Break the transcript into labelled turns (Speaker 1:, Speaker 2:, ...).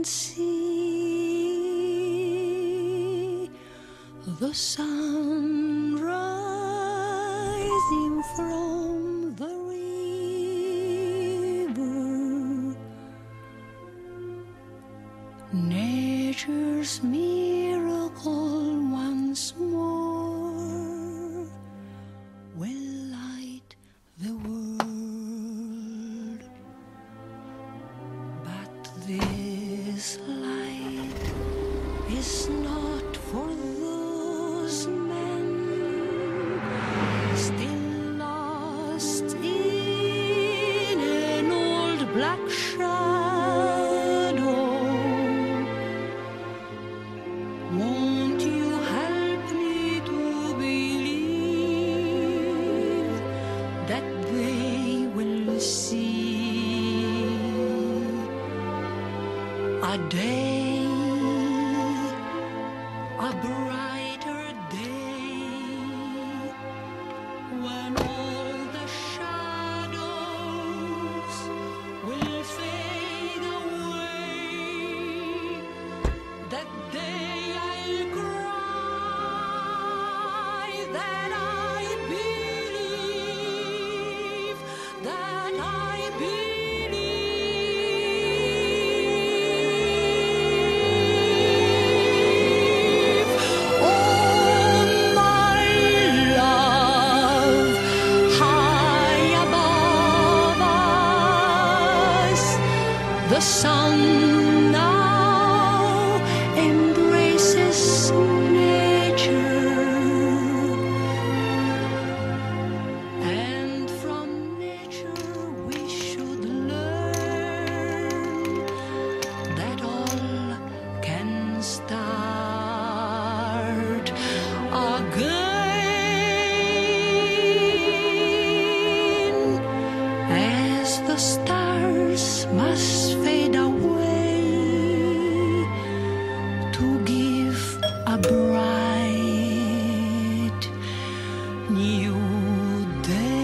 Speaker 1: see the sun rising from the river, nature's miracle once more will light the world. But this light is not for those men still lost in an old black shadow. Won't you help me to believe that they will see a day, a brighter day, when all the shadows will fade away? That day I'll cry that I believe, that I believe. Oh, my love, high above us, the sun now embraces nature, and from nature we should learn that all can start again, as the stars must fade away to give a bright new day.